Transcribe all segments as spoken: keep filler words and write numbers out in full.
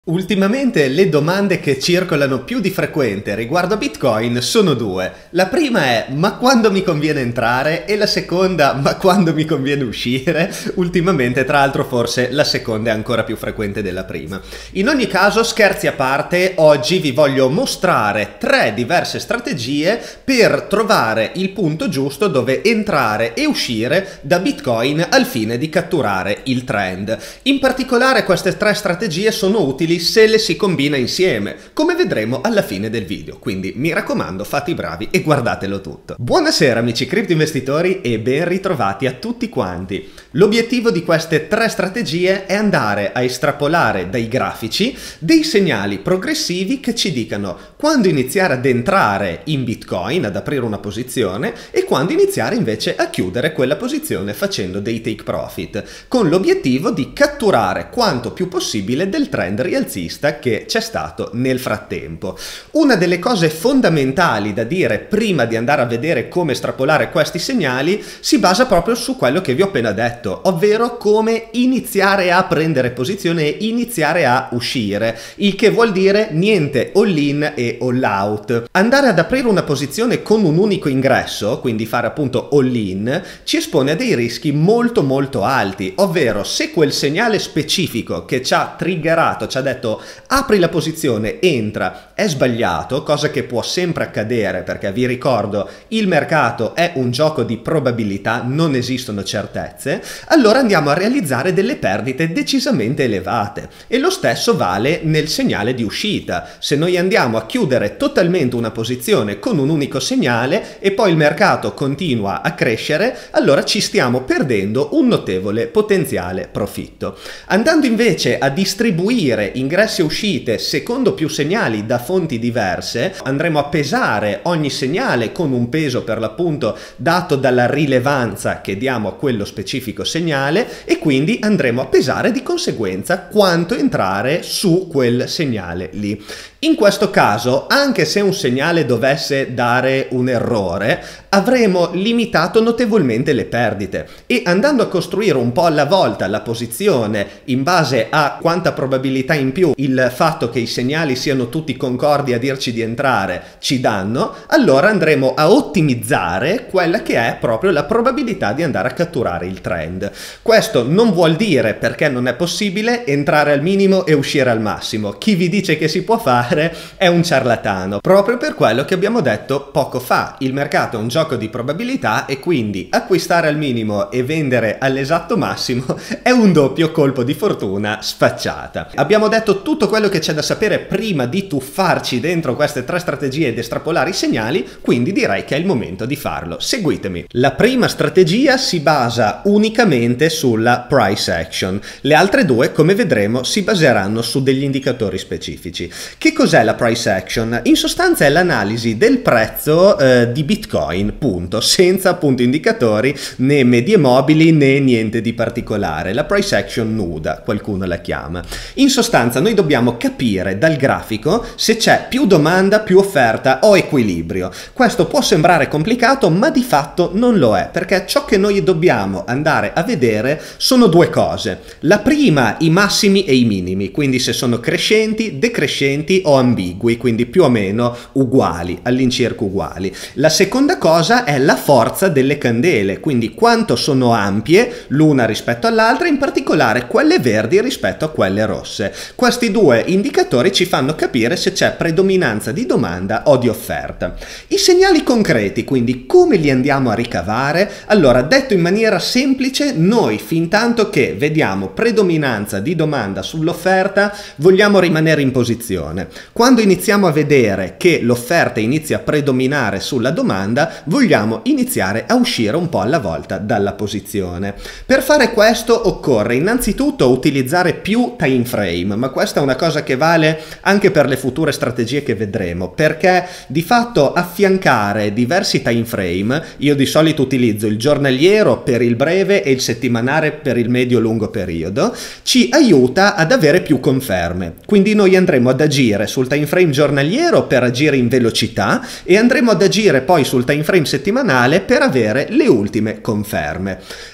Ultimamente le domande che circolano più di frequente riguardo a Bitcoin sono due. La prima è: ma quando mi conviene entrare? E la seconda: ma quando mi conviene uscire? Ultimamente, tra l'altro, forse la seconda è ancora più frequente della prima. In ogni caso, scherzi a parte, oggi vi voglio mostrare tre diverse strategie per trovare il punto giusto dove entrare e uscire da Bitcoin al fine di catturare il trend. In particolare, queste tre strategie sono utili se le si combina insieme, come vedremo alla fine del video, quindi mi raccomando, fate i bravi e guardatelo tutto. Buonasera amici cripto investitori e ben ritrovati a tutti quanti. L'obiettivo di queste tre strategie è andare a estrapolare dai grafici dei segnali progressivi che ci dicano quando iniziare ad entrare in Bitcoin, ad aprire una posizione, e quando iniziare invece a chiudere quella posizione facendo dei take profit, con l'obiettivo di catturare quanto più possibile del trend rialzista che c'è stato nel frattempo. Una delle cose fondamentali da dire prima di andare a vedere come estrapolare questi segnali si basa proprio su quello che vi ho appena detto, ovvero come iniziare a prendere posizione e iniziare a uscire, il che vuol dire niente all in e all out. Andare ad aprire una posizione con un unico ingresso, quindi fare appunto all in, ci espone a dei rischi molto molto alti, ovvero se quel segnale specifico che ci ha triggerato, ci ha detto apri la posizione, entra, è sbagliato, cosa che può sempre accadere perché vi ricordo il mercato è un gioco di probabilità, non esistono certezze, allora andiamo a realizzare delle perdite decisamente elevate. E lo stesso vale nel segnale di uscita. Se noi andiamo a chiudere totalmente una posizione con un unico segnale e poi il mercato continua a crescere, allora ci stiamo perdendo un notevole potenziale profitto. Andando invece a distribuire ingressi e uscite secondo più segnali da fonti diverse, andremo a pesare ogni segnale con un peso per l'appunto dato dalla rilevanza che diamo a quello specifico segnale e quindi andremo a pesare di conseguenza quanto entrare su quel segnale lì. In questo caso, anche se un segnale dovesse dare un errore, avremo limitato notevolmente le perdite e andando a costruire un po' alla volta la posizione in base a quanta probabilità in più il fatto che i segnali siano tutti concordi a dirci di entrare ci danno, allora andremo a ottimizzare quella che è proprio la probabilità di andare a catturare il trend. Questo non vuol dire, perché non è possibile, entrare al minimo e uscire al massimo. Chi vi dice che si può fare è un ciarlatano, proprio per quello che abbiamo detto poco fa. Il mercato è un gioco di probabilità e quindi acquistare al minimo e vendere all'esatto massimo è un doppio colpo di fortuna sfacciata. Abbiamo detto tutto quello che c'è da sapere prima di tuffarci dentro queste tre strategie ed estrapolare i segnali, quindi direi che è il momento di farlo. Seguitemi. La prima strategia si basa unicamente sulla price action. Le altre due, come vedremo, si baseranno su degli indicatori specifici. Che cos'è la price action? In sostanza è l'analisi del prezzo eh, di Bitcoin, punto, senza appunto indicatori né medie mobili né niente di particolare. La price action nuda, qualcuno la chiama. In sostanza noi dobbiamo capire dal grafico se c'è più domanda, più offerta o equilibrio. Questo può sembrare complicato, ma di fatto non lo è, perché ciò che noi dobbiamo andare a vedere sono due cose. La prima, i massimi e i minimi, quindi se sono crescenti, decrescenti o ambigui, quindi più o meno uguali, all'incirca uguali. La seconda cosa è la forza delle candele, quindi quanto sono ampie l'una rispetto all'altra, in particolare quelle verdi rispetto a quelle rosse. Questi due indicatori ci fanno capire se c'è predominanza di domanda o di offerta. I segnali concreti, quindi come li andiamo a ricavare? Allora, detto in maniera semplice, noi fintanto che vediamo predominanza di domanda sull'offerta vogliamo rimanere in posizione. Quando iniziamo a vedere che l'offerta inizia a predominare sulla domanda, vogliamo iniziare a uscire un po' alla volta dalla posizione. Per fare questo occorre innanzitutto utilizzare più time frame, ma questa è una cosa che vale anche per le future strategie che vedremo, perché di fatto affiancare diversi time frame, io di solito utilizzo il giornaliero per il breve e il settimanale per il medio-lungo periodo, ci aiuta ad avere più conferme. Quindi noi andremo ad agire sul time frame giornaliero per agire in velocità e andremo ad agire poi sul time frame settimanale per avere le ultime conferme.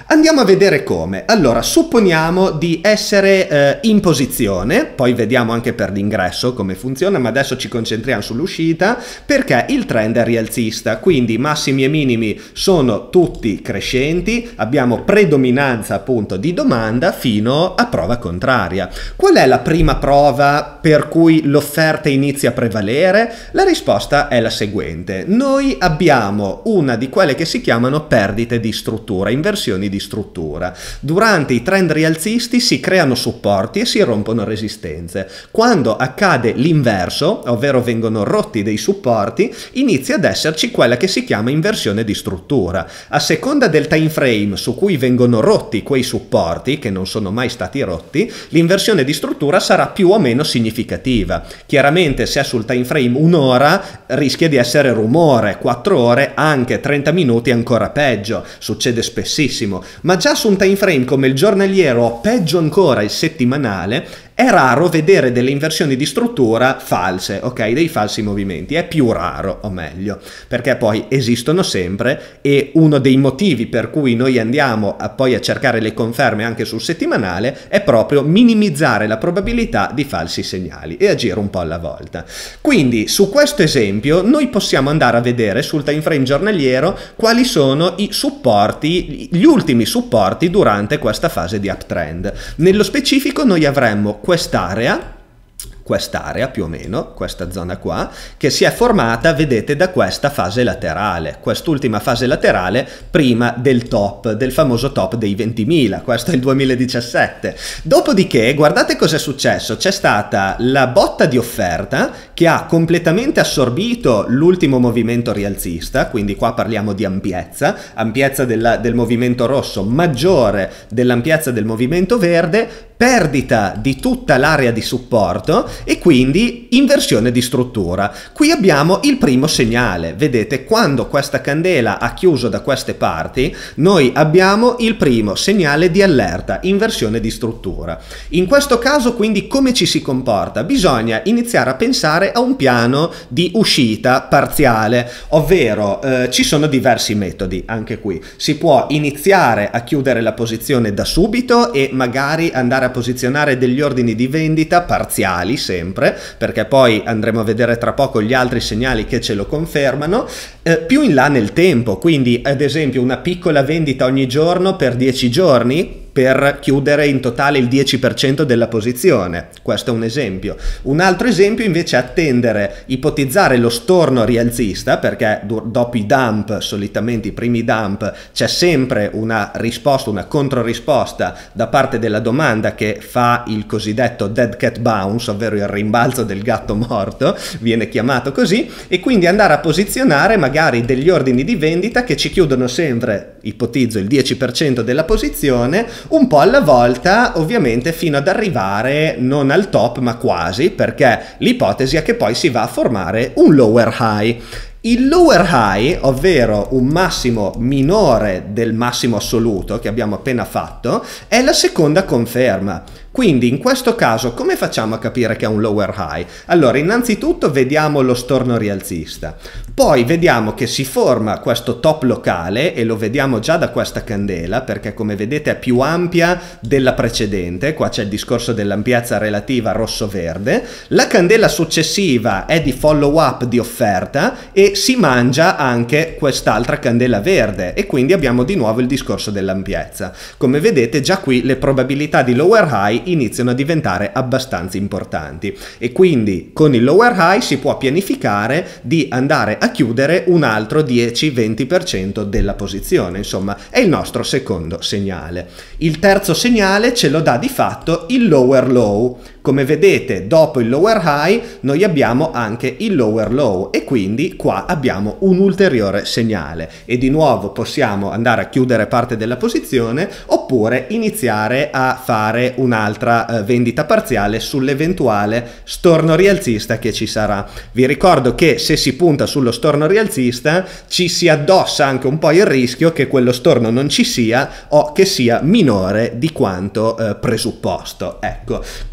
Andiamo a vedere come. Allora, supponiamo di essere eh, in posizione, poi vediamo anche per l'ingresso come funziona, ma adesso ci concentriamo sull'uscita perché il trend è rialzista, quindi massimi e minimi sono tutti crescenti, abbiamo predominanza appunto di domanda fino a prova contraria. Qual è la prima prova per cui l'offerta inizia a prevalere? La risposta è la seguente. Noi abbiamo una di quelle che si chiamano perdite di struttura, inversioni di struttura. Durante i trend rialzisti si creano supporti e si rompono resistenze. Quando accade l'inverso, ovvero vengono rotti dei supporti, inizia ad esserci quella che si chiama inversione di struttura. A seconda del time frame su cui vengono rotti quei supporti, che non sono mai stati rotti, l'inversione di struttura sarà più o meno significativa. Chiaramente se è sul time frame un'ora rischia di essere rumore, quattro ore, anche trenta minuti ancora peggio, succede spessissimo. Ma già su un time frame come il giornaliero o peggio ancora il settimanale è raro vedere delle inversioni di struttura false, ok? Dei falsi movimenti, è più raro, o meglio, perché poi esistono sempre e uno dei motivi per cui noi andiamo a poi a cercare le conferme anche sul settimanale è proprio minimizzare la probabilità di falsi segnali e agire un po' alla volta. Quindi su questo esempio noi possiamo andare a vedere sul time frame giornaliero quali sono i supporti, gli ultimi supporti durante questa fase di uptrend. Nello specifico noi avremmo quest'area, quest'area più o meno, questa zona qua, che si è formata, vedete, da questa fase laterale, quest'ultima fase laterale prima del top, del famoso top dei ventimila, questo è il duemiladiciassette. Dopodiché, guardate cosa è successo, c'è stata la botta di offerta che ha completamente assorbito l'ultimo movimento rialzista, quindi qua parliamo di ampiezza, ampiezza della, del movimento rosso maggiore dell'ampiezza del movimento verde, perdita di tutta l'area di supporto e quindi inversione di struttura. Qui abbiamo il primo segnale, vedete, quando questa candela ha chiuso da queste parti noi abbiamo il primo segnale di allerta, inversione di struttura. In questo caso quindi come ci si comporta? Bisogna iniziare a pensare a un piano di uscita parziale, ovvero eh, ci sono diversi metodi anche qui. Si può iniziare a chiudere la posizione da subito e magari andare a a posizionare degli ordini di vendita parziali sempre, perché poi andremo a vedere tra poco gli altri segnali che ce lo confermano, eh, più in là nel tempo, quindi ad esempio una piccola vendita ogni giorno per dieci giorni per chiudere in totale il dieci per cento della posizione. Questo è un esempio. Un altro esempio invece è attendere, ipotizzare lo storno rialzista, perché dopo i dump, solitamente i primi dump, c'è sempre una risposta, una controrisposta da parte della domanda che fa il cosiddetto dead cat bounce, ovvero il rimbalzo del gatto morto, viene chiamato così, e quindi andare a posizionare magari degli ordini di vendita che ci chiudono sempre, ipotizzo, il dieci per cento della posizione, un po' alla volta, ovviamente fino ad arrivare non al top ma quasi, perché l'ipotesi è che poi si va a formare un lower high. Il lower high, ovvero un massimo minore del massimo assoluto che abbiamo appena fatto, è la seconda conferma. Quindi in questo caso come facciamo a capire che è un lower high? Allora, innanzitutto vediamo lo storno rialzista, poi vediamo che si forma questo top locale e lo vediamo già da questa candela perché come vedete è più ampia della precedente, qua c'è il discorso dell'ampiezza relativa rosso-verde, la candela successiva è di follow up di offerta e si mangia anche quest'altra candela verde e quindi abbiamo di nuovo il discorso dell'ampiezza. Come vedete già qui le probabilità di lower high iniziano a diventare abbastanza importanti e quindi con il lower high si può pianificare di andare a chiudere un altro dieci venti per cento della posizione, insomma è il nostro secondo segnale. Il terzo segnale ce lo dà di fatto il lower low. Come vedete dopo il lower high noi abbiamo anche il lower low e quindi qua abbiamo un ulteriore segnale e di nuovo possiamo andare a chiudere parte della posizione oppure iniziare a fare un'altra eh, vendita parziale sull'eventuale storno rialzista che ci sarà. Vi ricordo che se si punta sullo storno rialzista ci si addossa anche un po' il rischio che quello storno non ci sia o che sia minore di quanto eh, presupposto. Ecco, quindi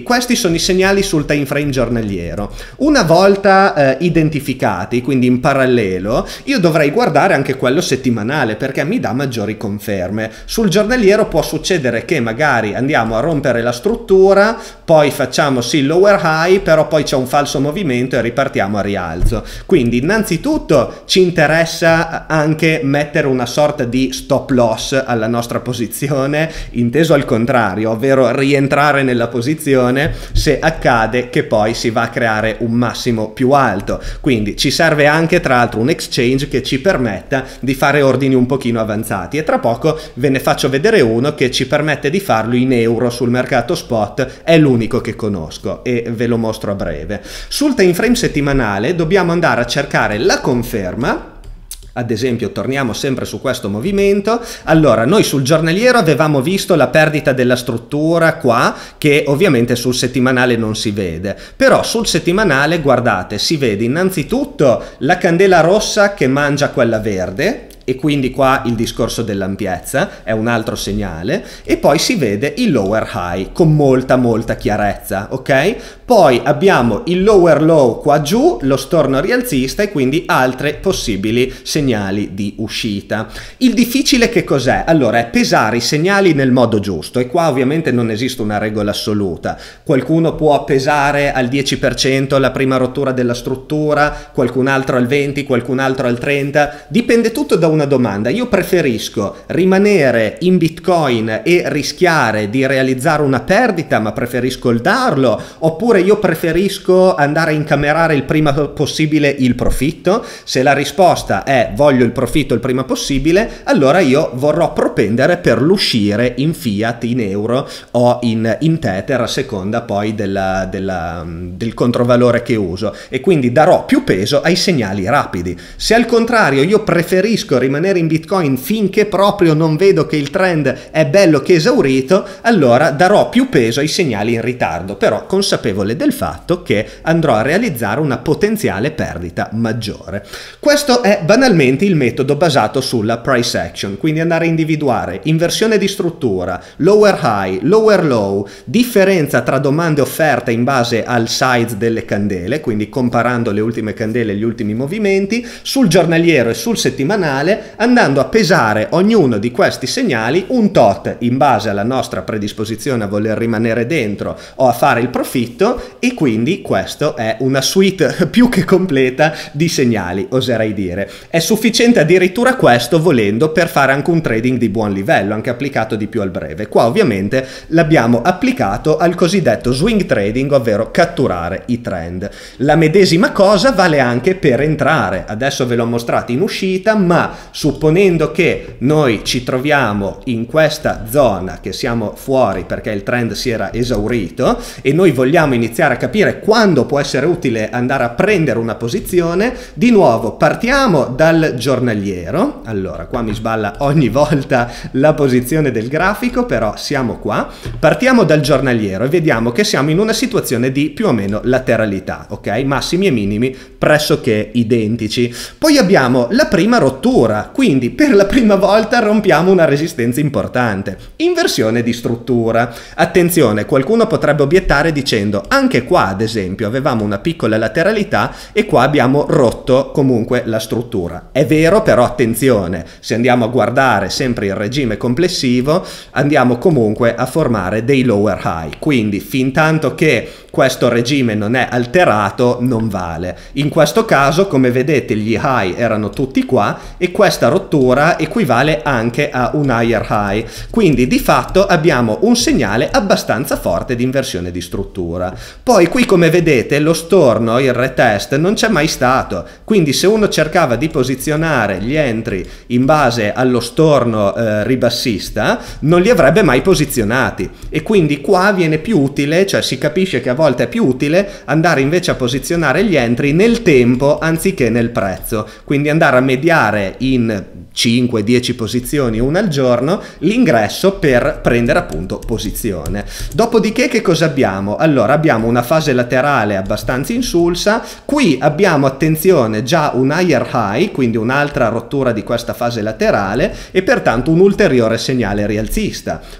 questi sono i segnali sul time frame giornaliero. Una volta eh, identificati, quindi in parallelo, io dovrei guardare anche quello settimanale perché mi dà maggiori conferme. Sul giornaliero può succedere che magari andiamo a rompere la struttura, poi facciamo sì il lower high, però poi c'è un falso movimento e ripartiamo a rialzo. Quindi innanzitutto ci interessa anche mettere una sorta di stop loss alla nostra posizione, inteso al contrario, ovvero rientrare nella posizione se accade che poi si va a creare un massimo più alto. Quindi ci serve anche tra l'altro un exchange che ci permetta di fare ordini un pochino avanzati, e tra poco ve ne faccio vedere uno che ci permette di farlo in euro sul mercato spot, è l'unico che conosco e ve lo mostro a breve. Sul time frame settimanale dobbiamo andare a cercare la conferma. Ad esempio, torniamo sempre su questo movimento. Allora, noi sul giornaliero avevamo visto la perdita della struttura qua, che ovviamente sul settimanale non si vede. Però sul settimanale, guardate, si vede innanzitutto la candela rossa che mangia quella verde, e quindi qua il discorso dell'ampiezza è un altro segnale, e poi si vede il lower high con molta molta chiarezza, ok? Poi abbiamo il lower low qua giù, lo storno rialzista, e quindi altre possibili segnali di uscita. Il difficile che cos'è? Allora, è pesare i segnali nel modo giusto, e qua ovviamente non esiste una regola assoluta. Qualcuno può pesare al dieci per cento la prima rottura della struttura, qualcun altro al venti, qualcun altro al trenta, dipende tutto da un una domanda. Io preferisco rimanere in Bitcoin e rischiare di realizzare una perdita, ma preferisco darlo, oppure io preferisco andare a incamerare il prima possibile il profitto? Se la risposta è voglio il profitto il prima possibile, allora io vorrò propendere per l'uscire in fiat, in euro o in, in tether, a seconda poi della, della, del controvalore che uso, e quindi darò più peso ai segnali rapidi. Se al contrario io preferisco rimanere in Bitcoin finché proprio non vedo che il trend è bello che esaurito, allora darò più peso ai segnali in ritardo, però consapevole del fatto che andrò a realizzare una potenziale perdita maggiore. Questo è banalmente il metodo basato sulla price action, quindi andare a individuare inversione di struttura, lower high, lower low, differenza tra domande e offerte in base al size delle candele, quindi comparando le ultime candele e gli ultimi movimenti, sul giornaliero e sul settimanale, andando a pesare ognuno di questi segnali un tot in base alla nostra predisposizione a voler rimanere dentro o a fare il profitto, e quindi questo è una suite più che completa di segnali, oserei dire. È sufficiente addirittura questo, volendo, per fare anche un trading di buon livello, anche applicato di più al breve. Qua ovviamente l'abbiamo applicato al cosiddetto swing trading, ovvero catturare i trend. La medesima cosa vale anche per entrare. Adesso ve l'ho mostrato in uscita, ma supponendo che noi ci troviamo in questa zona, che siamo fuori perché il trend si era esaurito, e noi vogliamo iniziare a capire quando può essere utile andare a prendere una posizione, di nuovo partiamo dal giornaliero. Allora, qua mi sballa ogni volta la posizione del grafico, però siamo qua, partiamo dal giornaliero e vediamo che siamo in una situazione di più o meno lateralità, ok? Massimi e minimi pressoché identici. Poi abbiamo la prima rottura, quindi per la prima volta rompiamo una resistenza importante. Inversione di struttura. Attenzione, qualcuno potrebbe obiettare dicendo anche qua ad esempio avevamo una piccola lateralità e qua abbiamo rotto comunque la struttura. È vero, però attenzione, se andiamo a guardare sempre il regime complessivo andiamo comunque a formare dei lower high, quindi fin tanto che questo regime non è alterato non vale. In questo caso, come vedete, gli high erano tutti qua e questa rottura equivale anche a un higher high, quindi di fatto abbiamo un segnale abbastanza forte di inversione di struttura. Poi qui, come vedete, lo storno, il retest, non c'è mai stato, quindi se uno cercava di posizionare gli entry in base allo storno eh, ribassista non li avrebbe mai posizionati, e quindi qua viene più utile, cioè si capisce che a volte è più utile andare invece a posizionare gli entry nel tempo anziché nel prezzo, quindi andare a mediare in cinque dieci posizioni, una al giorno, l'ingresso per prendere appunto posizione. Dopodiché che cosa abbiamo? Allora abbiamo una fase laterale abbastanza insulsa, qui abbiamo, attenzione, già un higher high, quindi un'altra rottura di questa fase laterale e pertanto un ulteriore segnale rialzista.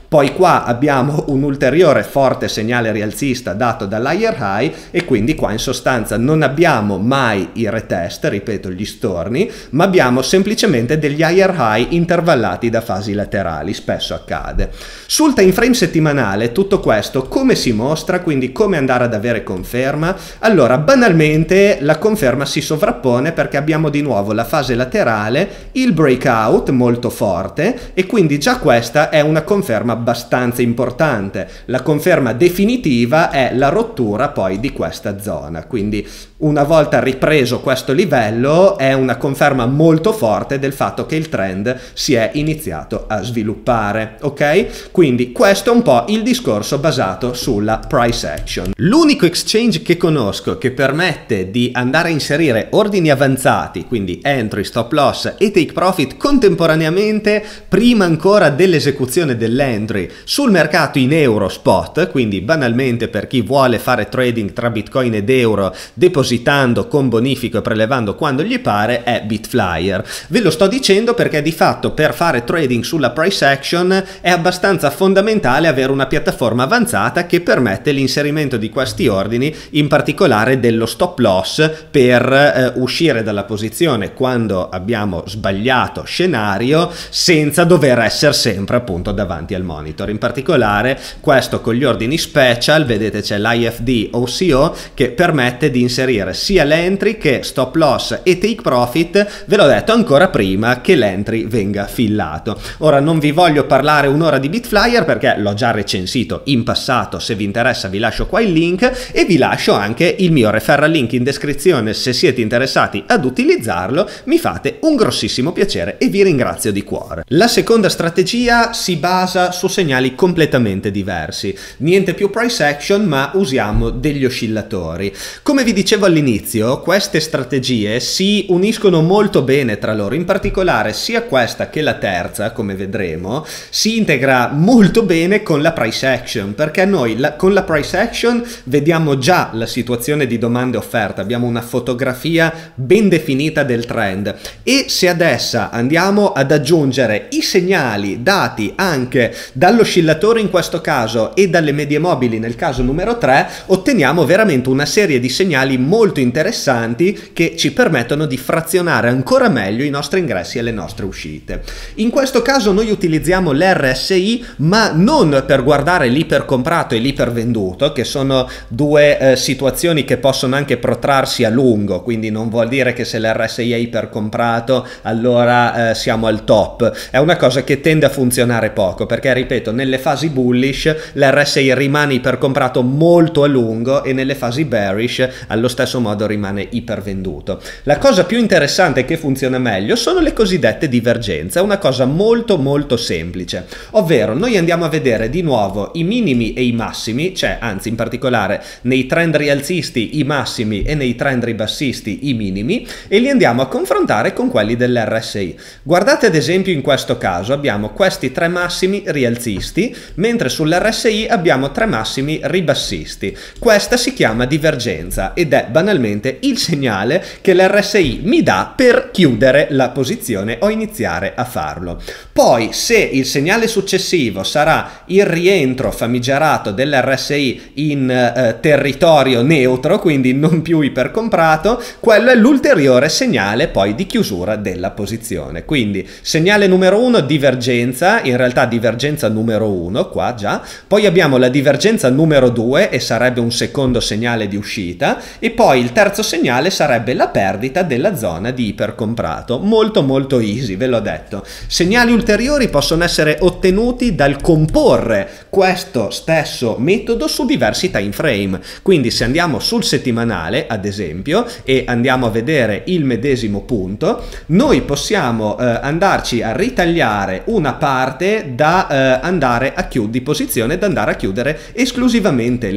Poi qua abbiamo un ulteriore forte segnale rialzista dato dall'higher high e quindi qua in sostanza non abbiamo mai i retest, ripeto gli storni, ma abbiamo semplicemente degli higher high intervallati da fasi laterali, spesso accade. Sul time frame settimanale tutto questo come si mostra, quindi come andare ad avere conferma? Allora banalmente la conferma si sovrappone perché abbiamo di nuovo la fase laterale, il breakout molto forte e quindi già questa è una conferma abbastanza importante. La conferma definitiva è la rottura poi di questa zona, quindi una volta ripreso questo livello è una conferma molto forte del fatto che il trend si è iniziato a sviluppare, ok? Quindi questo è un po' il discorso basato sulla price action. L'unico exchange che conosco che permette di andare a inserire ordini avanzati, quindi entry, stop loss e take profit contemporaneamente prima ancora dell'esecuzione dell'entry sul mercato in euro spot, quindi banalmente per chi vuole fare trading tra bitcoin ed euro depositando con bonifico e prelevando quando gli pare, è Bitflyer. Ve lo sto dicendo perché di fatto per fare trading sulla price action è abbastanza fondamentale avere una piattaforma avanzata che permette l'inserimento di questi ordini, in particolare dello stop loss per eh, uscire dalla posizione quando abbiamo sbagliato scenario senza dover essere sempre appunto davanti al monitor. In particolare questo con gli ordini special, vedete c'è l'I F D O C O che permette di inserire sia l'entry che stop loss e take profit, ve l'ho detto ancora prima che l'entry venga fillato. Ora non vi voglio parlare un'ora di Bitflyer perché l'ho già recensito in passato, se vi interessa vi lascio qua il link e vi lascio anche il mio referral link in descrizione se siete interessati ad utilizzarlo, mi fate un grossissimo piacere e vi ringrazio di cuore. La seconda strategia si basa su segnali completamente diversi, niente più price action ma usiamo degli oscillatori. Come vi dicevo all'inizio, queste strategie si uniscono molto bene tra loro, in particolare sia questa che la terza, come vedremo, si integra molto bene con la price action, perché noi la, con la price action vediamo già la situazione di domanda e offerta, abbiamo una fotografia ben definita del trend e se ad essa andiamo ad aggiungere i segnali dati anche dall'oscillatore in questo caso e dalle medie mobili nel caso numero tre, otteniamo veramente una serie di segnali molto interessanti che ci permettono di frazionare ancora meglio i nostri ingressi e le nostre uscite. In questo caso noi utilizziamo l'R S I ma non per guardare l'ipercomprato e l'ipervenduto, che sono due eh, situazioni che possono anche protrarsi a lungo, quindi non vuol dire che se l'R S I è ipercomprato allora eh, siamo al top, è una cosa che tende a funzionare poco perché ripeto nelle fasi bullish l'R S I rimane ipercomprato molto a lungo e nelle fasi bearish allo stesso modo rimane ipervenduto. La cosa più interessante che funziona meglio sono le cosiddette divergenze, è una cosa molto molto semplice, ovvero noi andiamo a vedere di nuovo i minimi e i massimi, cioè anzi in particolare nei trend rialzisti i massimi e nei trend ribassisti i minimi e li andiamo a confrontare con quelli dell'R S I. Guardate ad esempio in questo caso abbiamo questi tre massimi rialzisti mentre sull'R S I abbiamo tre massimi ribassisti. Questa si chiama divergenza ed è banalmente il segnale che l'R S I mi dà per chiudere la posizione o iniziare a farlo. Poi se il segnale successivo sarà il rientro famigerato dell'R S I in eh, territorio neutro, quindi non più ipercomprato, quello è l'ulteriore segnale poi di chiusura della posizione. Quindi segnale numero uno divergenza, in realtà divergenza numero uno qua già, poi abbiamo la divergenza numero due e sarebbe un secondo segnale di uscita e poi il terzo segnale sarebbe la perdita della zona di ipercomprato. Molto molto easy, ve l'ho detto. Segnali ulteriori possono essere ottenuti dal comporre questo stesso metodo su diversi time frame, quindi se andiamo sul settimanale ad esempio e andiamo a vedere il medesimo punto, noi possiamo eh, andarci a ritagliare una parte da eh, andare a chiudere di posizione, da andare a chiudere esclusivamente lì.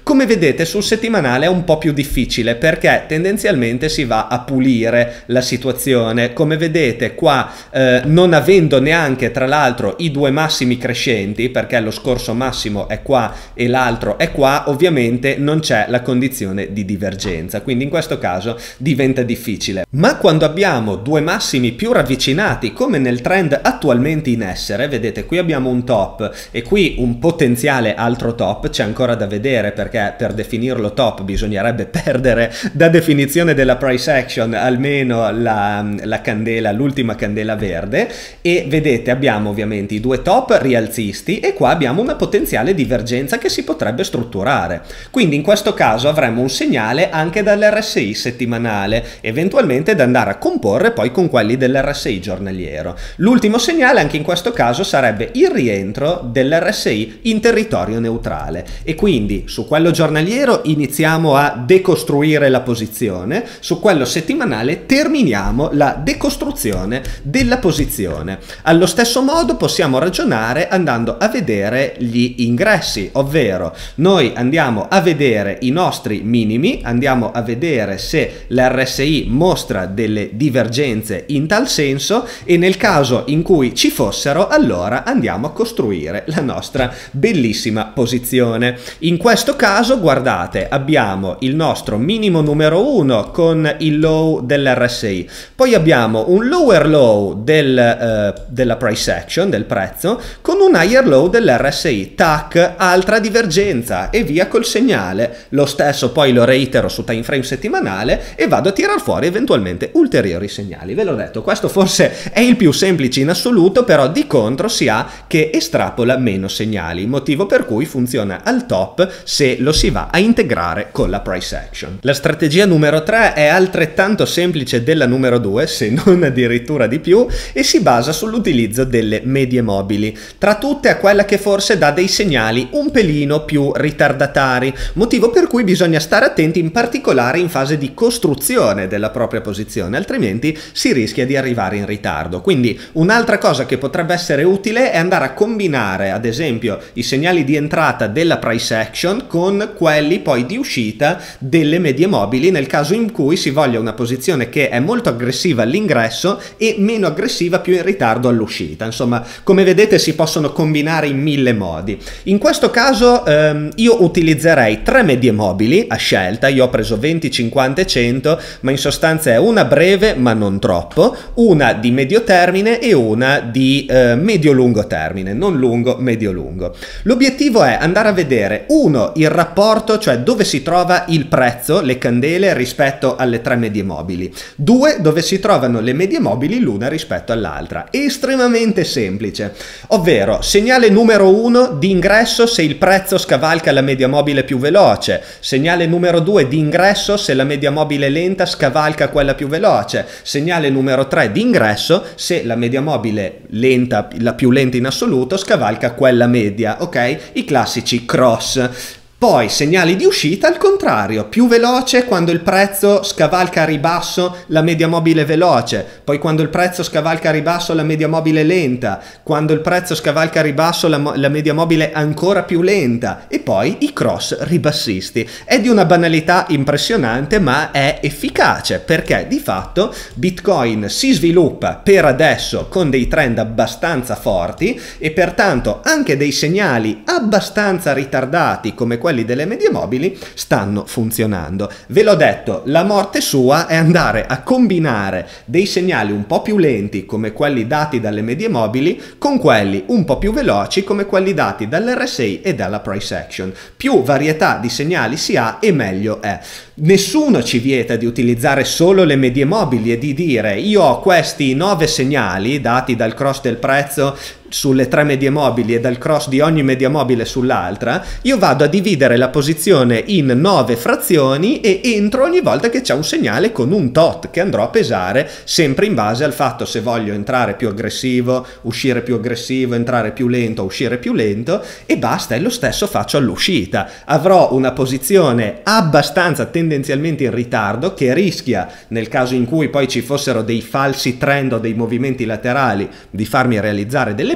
Come vedete sul settimanale è un po' più difficile perché tendenzialmente si va a pulire la situazione. Come vedete qua eh, non avendo neanche tra l'altro i due massimi crescenti, perché lo scorso massimo è qua e l'altro è qua, ovviamente non c'è la condizione di divergenza, quindi in questo caso diventa difficile. Ma quando abbiamo due massimi più ravvicinati come nel trend attualmente in essere, vedete qui abbiamo un top e qui un potenziale altro top, c'è ancora da vedere perché per definirlo top bisognerebbe perdere da definizione della price action almeno la, la candela, l'ultima candela verde, e vedete abbiamo ovviamente i due top rialzisti e qua abbiamo una potenziale divergenza che si potrebbe strutturare, quindi in questo caso avremo un segnale anche dall'R S I settimanale, eventualmente da andare a comporre poi con quelli dell'R S I giornaliero. L'ultimo segnale anche in questo caso sarebbe il rientro dell'R S I in territorio neutrale e quindi su quello giornaliero iniziamo a decostruire la posizione, su quello settimanale terminiamo la decostruzione della posizione. Allo stesso modo possiamo ragionare andando a vedere gli ingressi, ovvero noi andiamo a vedere i nostri minimi, andiamo a vedere se l'R S I mostra delle divergenze in tal senso e nel caso in cui ci fossero allora andiamo a costruire la nostra bellissima posizione. In questo caso guardate abbiamo il nostro minimo numero uno con il low dell'R S I, poi abbiamo un lower low del, eh, della price action, del prezzo, con un higher low dell'R S I, tac, altra divergenza e via col segnale. Lo stesso poi lo reitero su time frame settimanale e vado a tirar fuori eventualmente ulteriori segnali. Ve l'ho detto, questo forse è il più semplice in assoluto, però di contro si ha che estrapola meno segnali, motivo per cui funziona al top se lo si va a integrare con la price action. La strategia numero tre è altrettanto semplice della numero due, se non addirittura di più, e si basa sull'utilizzo delle medie mobili. Tra tutte è quella che forse dà dei segnali un pelino più ritardatari, motivo per cui bisogna stare attenti in particolare in fase di costruzione della propria posizione, altrimenti si rischia di arrivare in ritardo. Quindi un'altra cosa che potrebbe essere utile è andare a combinare ad esempio i segnali di entrata della price action con quelli poi di uscita delle medie mobili nel caso in cui si voglia una posizione che è molto aggressiva all'ingresso e meno aggressiva più in ritardo all'uscita. Insomma, come vedete si possono combinare in mille modi. In questo caso ehm, io utilizzerei tre medie mobili a scelta, io ho preso venti, cinquanta e cento, ma in sostanza è una breve ma non troppo, una di medio termine e una di eh, medio-lungo termine, non lungo, medio-lungo. L'obiettivo è andare a vedere uno il rapporto, cioè dove si trova il prezzo, le candele rispetto alle tre medie mobili, due dove si trovano le medie mobili l'una rispetto all'altra. Estremamente semplice, ovvero segnale numero uno di ingresso se il prezzo scavalca la media mobile più veloce, segnale numero due di ingresso se la media mobile lenta scavalca quella più veloce, segnale numero tre di ingresso se la media mobile lenta, la più lenta in assoluto, scavalca quella media, ok? I classici cross. Poi segnali di uscita al contrario, più veloce quando il prezzo scavalca a ribasso la media mobile veloce, poi quando il prezzo scavalca a ribasso la media mobile lenta, quando il prezzo scavalca a ribasso la, la media mobile ancora più lenta e poi i cross ribassisti. È di una banalità impressionante ma è efficace perché di fatto Bitcoin si sviluppa per adesso con dei trend abbastanza forti e pertanto anche dei segnali abbastanza ritardati come quelli quelli delle medie mobili stanno funzionando. Ve l'ho detto, la morte sua è andare a combinare dei segnali un po' più lenti come quelli dati dalle medie mobili con quelli un po' più veloci come quelli dati dall'R S I e dalla price action. Più varietà di segnali si ha e meglio è. Nessuno ci vieta di utilizzare solo le medie mobili e di dire io ho questi nove segnali dati dal cross del prezzo sulle tre medie mobili e dal cross di ogni media mobile sull'altra, io vado a dividere la posizione in nove frazioni e entro ogni volta che c'è un segnale con un tot che andrò a pesare sempre in base al fatto se voglio entrare più aggressivo, uscire più aggressivo, entrare più lento, uscire più lento e basta, e lo stesso faccio all'uscita. Avrò una posizione abbastanza tendenzialmente in ritardo che rischia, nel caso in cui poi ci fossero dei falsi trend o dei movimenti laterali, di farmi realizzare delle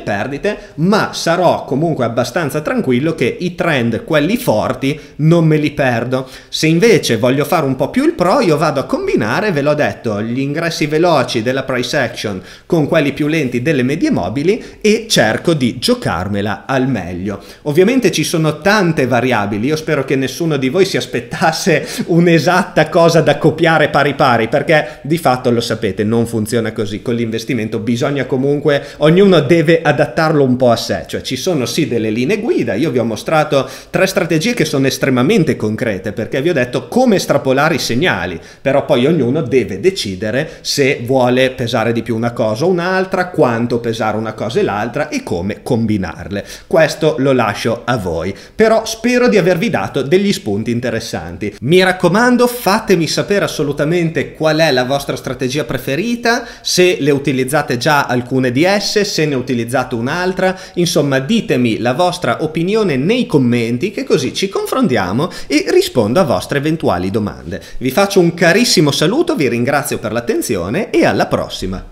perdite, ma sarò comunque abbastanza tranquillo che i trend, quelli forti, non me li perdo. Se invece voglio fare un po' più il pro, io vado a combinare, ve l'ho detto, gli ingressi veloci della price action con quelli più lenti delle medie mobili e cerco di giocarmela al meglio. Ovviamente ci sono tante variabili, io spero che nessuno di voi si aspettasse un'esatta cosa da copiare pari pari, perché di fatto lo sapete, non funziona così. Con l'investimento bisogna comunque, ognuno deve adattarlo un po' a sé, cioè ci sono sì delle linee guida, io vi ho mostrato tre strategie che sono estremamente concrete, perché vi ho detto come estrapolare i segnali, però poi ognuno deve decidere se vuole pesare di più una cosa o un'altra, quanto pesare una cosa e l'altra e come combinarle. Questo lo lascio a voi, però spero di avervi dato degli spunti interessanti. Mi raccomando, fatemi sapere assolutamente qual è la vostra strategia preferita, se le utilizzate già alcune di esse, se ne utilizzate un'altra, insomma ditemi la vostra opinione nei commenti, che così ci confrontiamo e rispondo a vostre eventuali domande. Vi faccio un carissimo saluto, vi ringrazio per l'attenzione e alla prossima!